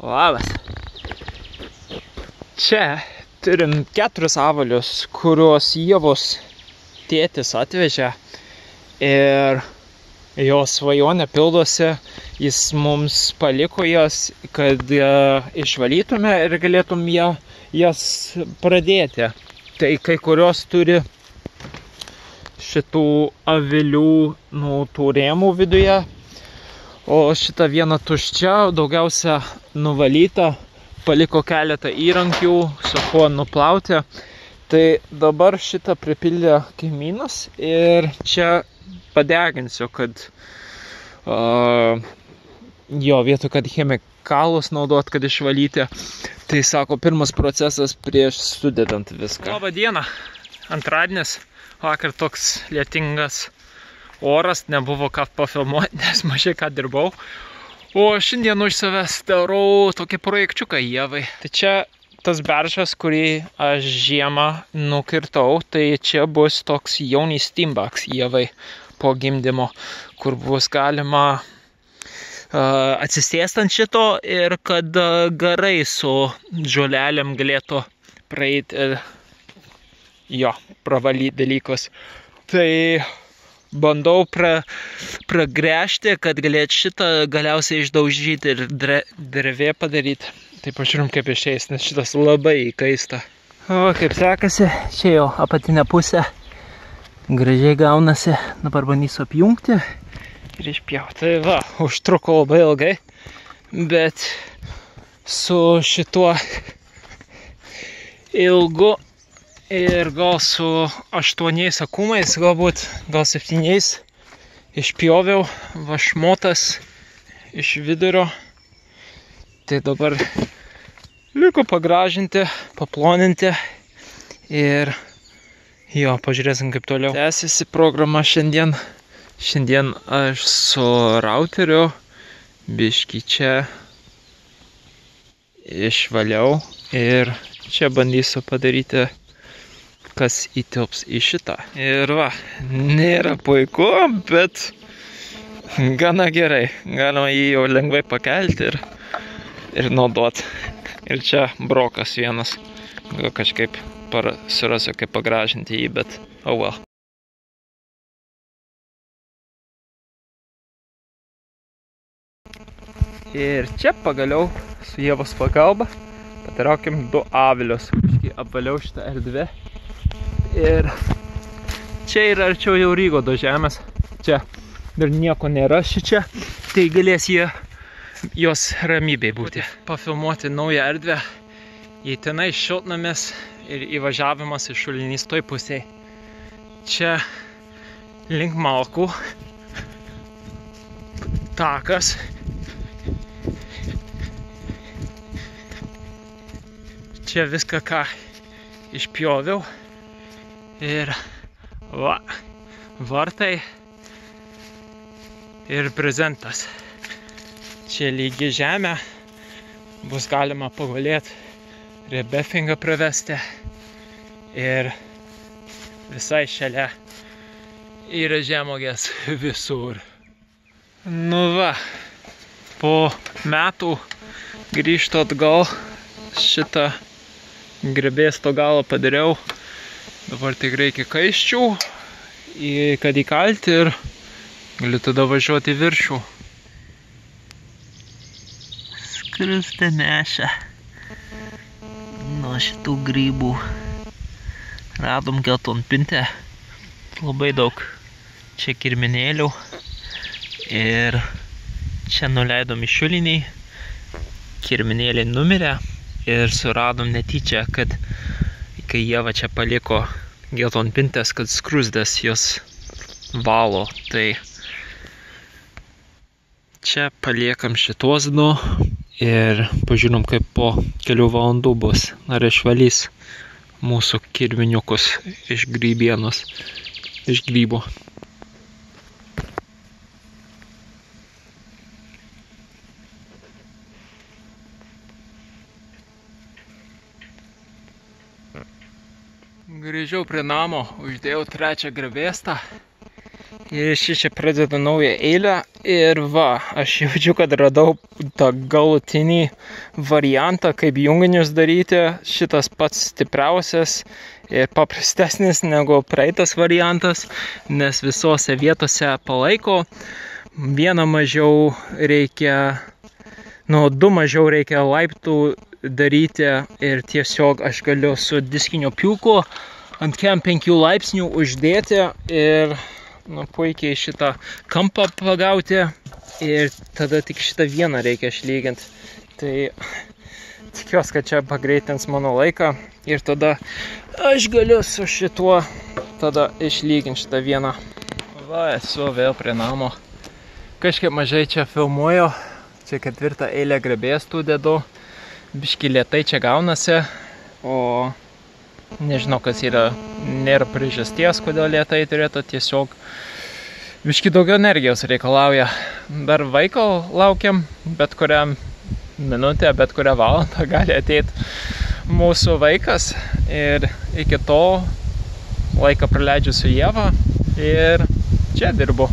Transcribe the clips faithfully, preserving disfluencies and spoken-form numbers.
Labas. Čia turim keturis avalius, kuriuos Ievos tėtis atvežė ir jo svajonė pildosi. Jis mums paliko jas, kad išvalytume ir galėtum jas pradėti. Tai kai kurios turi šitų avilių nu, tų rėmų viduje, o šitą vieną tuščią, daugiausia nuvalyta, paliko keletą įrankių, su kuo nuplauti. Tai dabar šitą pripildė kaimynas ir čia padeginsiu, kad uh, jo vietoj, kad chemikalus naudot, kad išvalyti. Tai sako, pirmas procesas prieš sudedant viską. Labą dieną, antradienis, vakar toks lietingas oras, nebuvo ką pafilmuoti, nes mažai ką dirbau. O šiandien už savęs darau tokį projekčiuką Ievai. Tai čia tas beržas, kurį aš žiemą nukirtau, tai čia bus toks jaunis stimbaks Ievai po gimdymo, kur bus galima uh, atsisėst ant šito ir kad uh, garai su žolelėm galėtų praeiti ir jo, pravalyti dalykus. Tai bandau pra, pragręžti, kad galėt šitą galiausiai išdaužyti ir dre, drevė padaryti. Tai pažiūrim, kaip išeis, nes šitas labai įkaista. O, kaip sekasi, čia jau apatinė pusė. Gražiai gaunasi, dabar bandysiu apjungti ir išpjauti. Tai va, užtruko labai ilgai, bet su šituo ilgu ir gal su aštuoniais akumais, galbūt gal septyniais išpjoviau vašmotas iš vidurio. Tai dabar liko pagražinti, paploninti ir jo, pažiūrėsim kaip toliau. Tęsiasi programa šiandien. Šiandien aš su routeriu biškį čia išvaliau ir čia bandysiu padaryti, kas įtilps į šitą. Ir va, nėra puiku, bet gana gerai. Galima jį jau lengvai pakelti ir, ir naudoti. Ir čia brokas vienas. Gal kažkaip surasiu, kaip pagražinti jį, bet oh well. Ir čia pagaliau su Ievos pagalba patraukiam du avilius. Apvaliau šitą erdvę. Ir čia yra arčiau jau Rygodo žemės. Čia dar nieko nėra šičia. Tai galės jie jos ramybėj būti. Pafilmuoti naują erdvę. Jei tenai šiltnamis ir įvažiavimas iš šulinys toj pusėj. Čia link Malkų takas. Čia viską, ką išpjoviau. Ir va, vartai ir prezentas. Čia lygi žemė, bus galima pagulėti, rebefingą pravesti ir visai šalia yra žemogės visur. Nu va, po metų grįžtu atgal, šitą grebės to galą padariau. Dabar tik reikia kaiščių, kad įkalti ir galiu tada važiuoti į viršų. Skruzda neša nuo šitų grybų. Radom geltonpintę, labai daug čia kirminėlių ir čia nuleidom į šulinį, kirminėliai numirė ir suradom netyčia, kad kai Ieva čia paliko geltonpintės, kad skruzdas jos valo. Tai čia paliekam šitos du ir pažiūrim, kaip po kelių valandų bus. Ar išvalys mūsų kirminiukus iš grybienos, iš grybo. Grįžau prie namo, uždėjau trečią grebėstą ir ši čia pradeda naują eilę Ir va, aš jaučiu, kad radau tą galutinį variantą, kaip junginius daryti. Šitas pats stipriausias ir paprastesnis negu praeitas variantas, nes visose vietose palaiko. Vieną mažiau reikia, nu, du mažiau reikia laiptų daryti ir tiesiog aš galiu su diskiniu pjūklu ant kem penkių laipsnių uždėti ir nu, puikiai šitą kampą pagauti ir tada tik šitą vieną reikia išlyginti. Tai tikiuosi, kad čia pagreitins mano laiką ir tada aš galiu su šituo tada išlyginti šitą vieną. Va, esu vėl prie namo. Kažkaip mažai čia filmuoju. Čia ketvirtą eilę grebėstų dedu. Biški lėtai čia gaunasi, o nežinau, kas yra, nėra priežasties, kodėl lėtai turėtų, tiesiog biški daugiau energijos reikalauja. Dar vaiko laukiam, bet kurią minutę, bet kurią valandą gali ateiti mūsų vaikas ir iki to laiką praleidžiu su Ieva ir čia dirbu.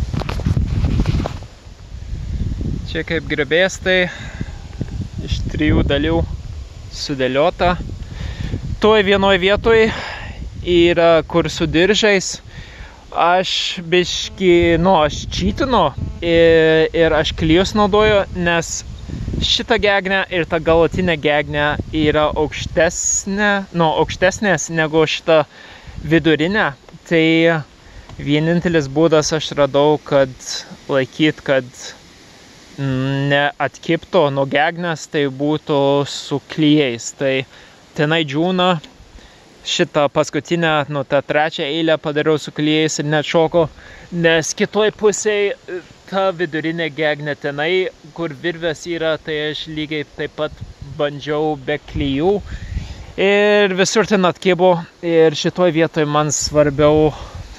Čia kaip grebėstai iš trijų dalių sudėliota. Toj vienoj vietoj yra kur su diržais. Aš biški, nu, aš čytinu ir, ir aš klijus naudoju, nes šita gegnė ir ta galutinė gegnė yra aukštesnė, nu, aukštesnės negu šita vidurinė. Tai vienintelis būdas aš radau, kad laikyt, kad neatkipto nuo gegnės, tai būtų su klijais. Tai tenai džiūna, šitą paskutinę, nu, tą trečią eilę padariau su klijais ir net šoko, nes kitoj pusėje ta vidurinė gegnė tenai, kur virvės yra, tai aš lygiai taip pat bandžiau be klijų ir visur ten atkibo ir šitoj vietoj man svarbiau,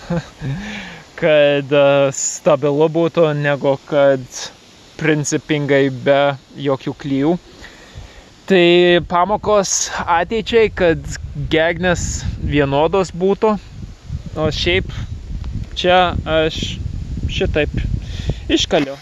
kad stabilu būtų, negu kad principingai be jokių klijų. Tai pamokos ateičiai, kad gegnės vienodos būtų, o šiaip čia aš šitaip iškaliu.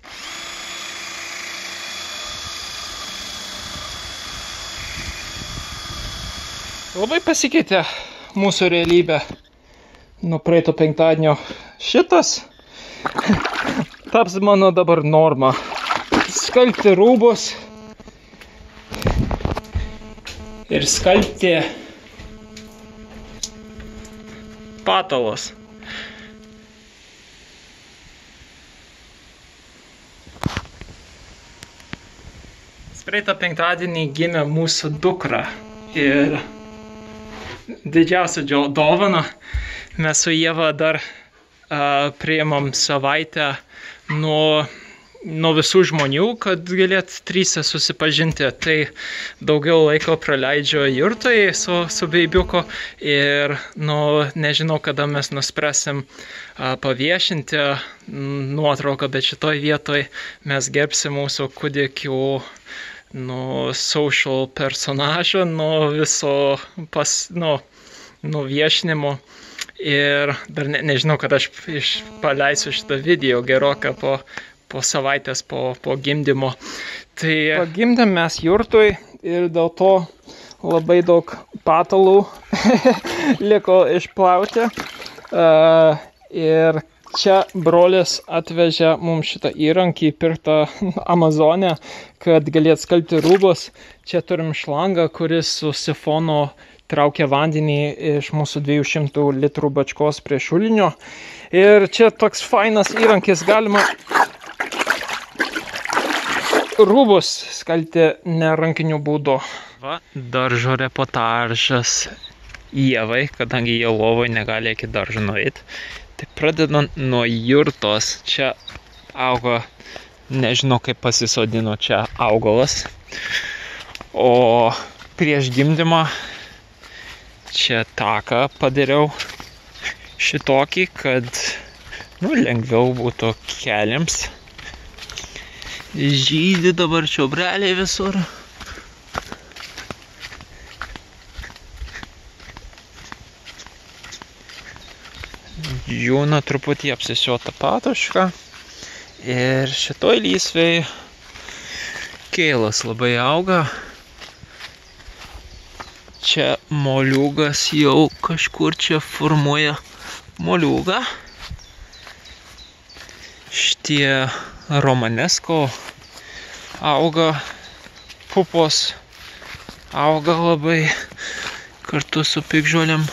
Labai pasikeitė mūsų realybė nuo praeito penktadienio. Šitas taps mano dabar norma. Skalbti rūbus ir skalbti patalus. Praeitą penktadienį gimė mūsų dukra ir didžiausia dovana, mes su Ieva dar uh, priėmam savaitę nuo, nuo visų žmonių, kad galėt tryse susipažinti. Tai daugiau laiko praleidžio jurtoje su, su beibiuku ir nu, nežinau, kada mes nuspręsim uh, paviešinti nuotrauką, bet šitoj vietoj mes gerbsim mūsų kūdikių nuo social personažo, nuo viso pas, nuo, nuo viešinimo. Ir dar ne, nežinau, kad aš iš, paleisiu šitą video geroką po, po savaitės po, po gimdymo. Tai pagimdėm mes jurtui ir dėl to labai daug patalų liko išplauti. Uh, ir čia brolis atvežė mums šitą įrankį pirktą Amazone, kad galėt skalbti rūbus. Čia turim šlangą, kuris su sifonu traukia vandenį iš mūsų dviejų šimtų litrų bačkos prie šulinio. Ir čia toks fainas įrankis, galima rūbus skalbti nerankiniu būdu. Va, daržo reportažas Ievai, kadangi jie lovoj negali iki daržo nueiti. Tai pradedant nuo jurtos, čia auga, nežinau kaip pasisodino čia augalas, o prieš gimdymą čia taką padariau šitokį, kad nu, lengviau būtų keliams. Žydi dabar čiobreliai visur. Džiūna truputį apsisiota patoška Ir šitoj lysvėj kėlas labai auga. Čia moliūgas jau kažkur čia formuoja moliūgą. Šitie romanesko auga, pupos auga labai kartu su piktžolėm.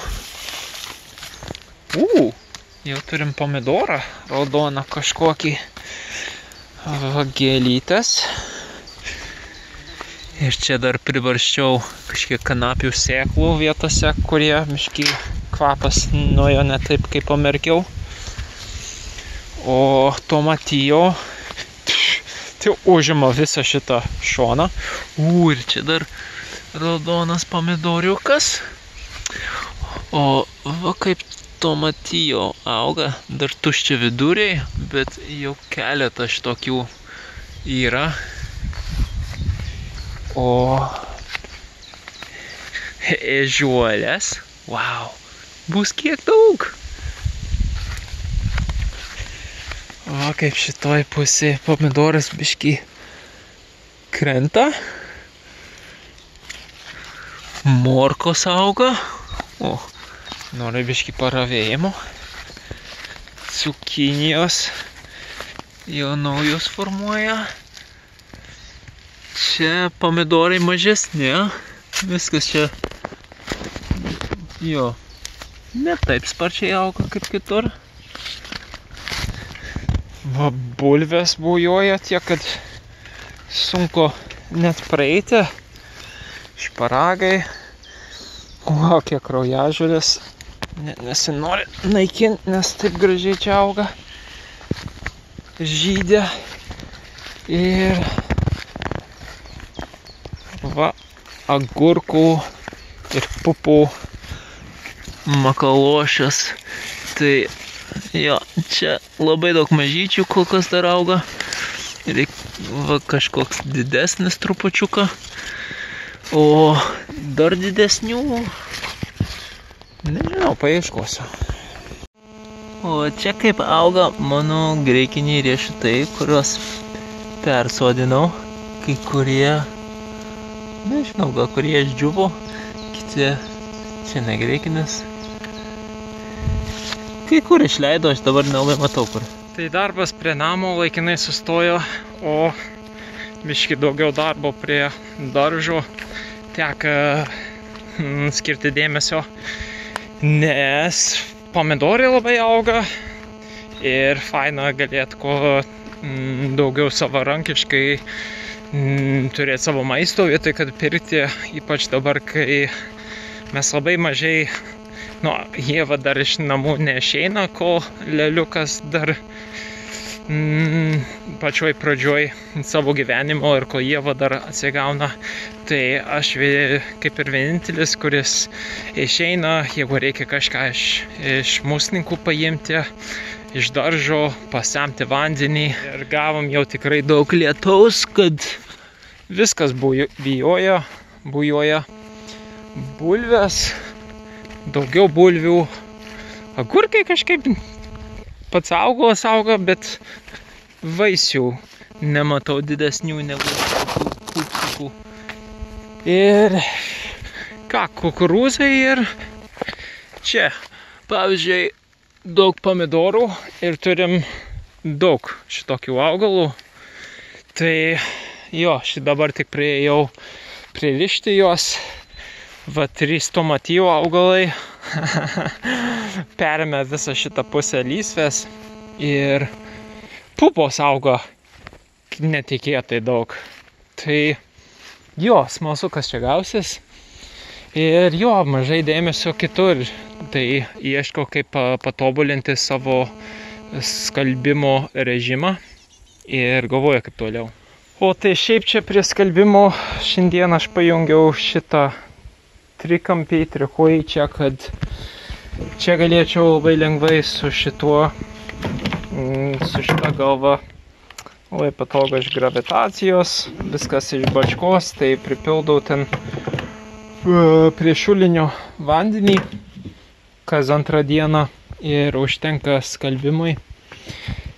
U, jau turim pomidorą raudoną kažkokį, gėlytes. Ir čia dar pribarščiau kažkiek kanapių sėklų vietose, kurie miški kvapas nuėjo ne taip, kaip pamerkiau. O tomatijo tai užima visą šitą šoną. U, ir čia dar raudonas pomidoriukas. O va kaip tomatijo auga, dar tuščia viduriai, bet jau keletą šitokių yra. O ežiuolės, wow, bus kiek daug. O kaip šitoj pusė pomidoras biškį krenta. Morkos auga. O, noriu biškį paravėjimo. Cukinijos jau naujos formuoja. Čia pomidorai mažesni, viskas čia, jo, ne taip sparčiai auga kaip kitur. Va, bulvės bujoja tiek, kad sunku net praeiti. Šparagai, o kiek kraujažolės, nesinori naikinti, nes taip gražiai čia auga, žydė. Ir va, agurkų ir pupų makalošės. Tai jo, čia labai daug mažyčių kol kas dar auga. Reik, va, kažkoks didesnis trupučiuką. O dar didesnių, nežinau, paieškosiu. O čia kaip auga mano greikiniai riešutai, kuriuos persodinau. Kai kurie, nežinau, gal kurie išdžiuvo, kiti čia negreikinis. Kai kur išleido, aš dabar nelabai matau kur. Tai darbas prie namo laikinai sustojo, o biškį daugiau darbo prie daržo teka skirti dėmesio, nes pomidorai labai auga ir faina galėt ko daugiau savarankiškai turėti savo maisto vietoj, kad pirkti, ypač dabar, kai mes labai mažai, nu, Ieva dar iš namų neišeina, kol leliukas dar mm, pačioj pradžioj savo gyvenimo ir kol Ieva dar atsigauna. Tai aš kaip ir vienintelis, kuris išeina, jeigu reikia kažką iš, iš musninkų paimti, iš daržo, pasemti vandenį. Ir gavom jau tikrai daug lietaus, kad viskas bujoja, bujoja. Bulvės, daugiau bulvių, agurkai kažkaip pats augalas auga, bet vaisių nematau didesnių negu pupsukų. Ir ką, kukurūzai ir čia, pavyzdžiui, daug pomidorų ir turim daug šitokių augalų. Tai jo, šį dabar tik priėjau pririšti juos. Va, trys tomatijo augalai perėmė visą šitą pusę lysvės ir pupos auga netikėtai daug. Tai jo, smalsu, kas čia gausis. Ir jo, mažai dėmesio kitur. Tai ieško, kaip patobulinti savo skalbimo režimą ir galvoju, kaip toliau. O tai šiaip čia prie skalbimo šiandien aš pajungiau šitą trikampį, trikojį čia, kad čia galėčiau labai lengvai su šituo, su šita galva labai patogu iš gravitacijos, viskas iš bačkos, tai pripildau ten prie šulinio vandenį kas antrą dieną ir užtenka skalbimui.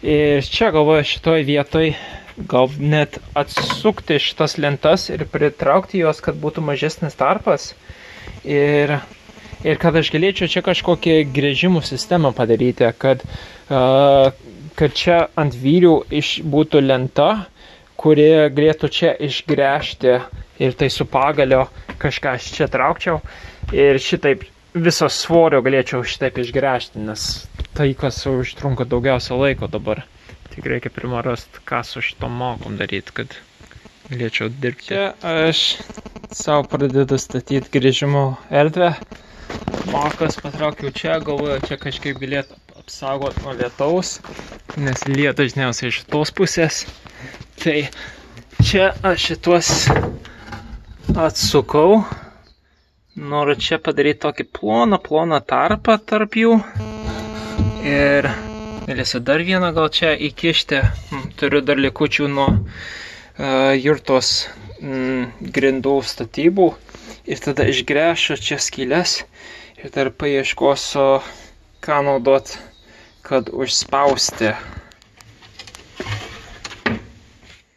Ir čia galvoju šitoj vietoj gal net atsukti šitas lentas ir pritraukti jos, kad būtų mažesnis tarpas. Ir, ir kad aš galėčiau čia kažkokią gręžimų sistemą padaryti, kad, uh, kad čia ant vyrių iš, būtų lenta, kuri galėtų čia išgręžti ir tai su pagalio kažką aš čia traukčiau. Ir šitaip viso svorio galėčiau šitaip išgręžti, nes tai, kas užtrunka daugiausia laiko dabar. Tik reikia pirmą rasti, ką su šitom malkom daryti, kad galėčiau dirbti. Čia aš savo pradedu statyti grįžimo erdvę. Malkas patraukiau čia, galvoju, čia kažkaip galėtų apsaugoti nuo lietaus, nes lyja dažniausiai iš tos pusės. Tai čia aš šitos atsukau. Noriu čia padaryti tokį ploną, ploną tarpą tarp jų. Ir galėsiu dar vieną gal čia įkišti. Turiu dar likučių nuo uh, jurtos mm, grindų statybų. Ir tada išgręšiu čia skylės. Ir dar paieškosiu, ką naudot, kad užspausti